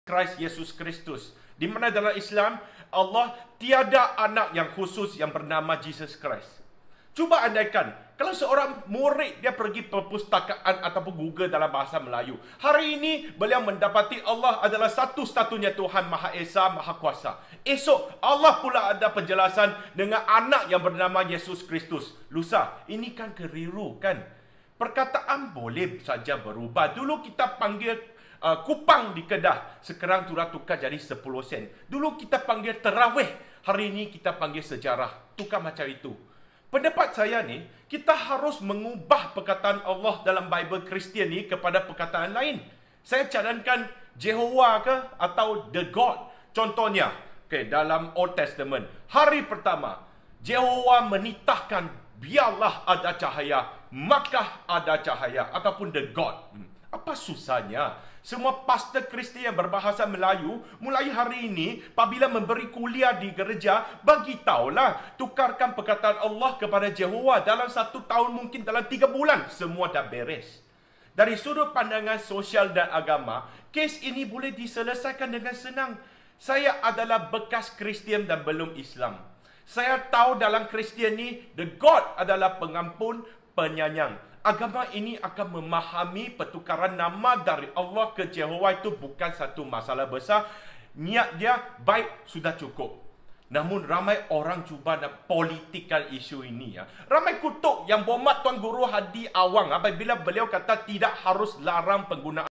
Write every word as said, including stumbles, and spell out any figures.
Christ Yesus Kristus. Di mana dalam Islam, Allah tiada anak yang khusus yang bernama Jesus Christ. Cuba andaikan, kalau seorang murid dia pergi perpustakaan ataupun Google dalam bahasa Melayu. Hari ini beliau mendapati Allah adalah satu-satunya Tuhan Maha Esa, Maha Kuasa. Esok Allah pula ada penjelasan dengan anak yang bernama Yesus Kristus. Lusa, ini kan keliru kan? Perkataan boleh saja berubah. Dulu kita panggil uh, kupang di Kedah, sekarang turut tukar jadi sepuluh sen. Dulu kita panggil terawih, hari ini kita panggil sejarah. Tukar macam itu. Pendapat saya ni, kita harus mengubah perkataan Allah dalam Bible Kristian ni kepada perkataan lain. Saya cadangkan Jehovah ke atau The God. Contohnya, okay, dalam Old Testament, hari pertama, Jehovah menitahkan, biarlah ada cahaya, maka ada cahaya. Ataupun The God. Hmm. Apa susahnya? Semua pastor Kristian yang berbahasa Melayu, mulai hari ini, apabila memberi kuliah di gereja, bagi tahulah, tukarkan perkataan Allah kepada Jehovah. Dalam satu tahun, mungkin dalam tiga bulan, semua dah beres. Dari sudut pandangan sosial dan agama, kes ini boleh diselesaikan dengan senang. Saya adalah bekas Kristian dan belum Islam. Saya tahu dalam Kristian ni, the God adalah pengampun, penyayang. Agama ini akan memahami pertukaran nama dari Allah ke Jehovah itu bukan satu masalah besar. Niat dia baik, sudah cukup. Namun ramai orang cuba nak politikkan isu ini. Ya. Ramai kutuk yang berhormat Tuan Guru Hadi Awang apabila beliau kata tidak harus larang penggunaan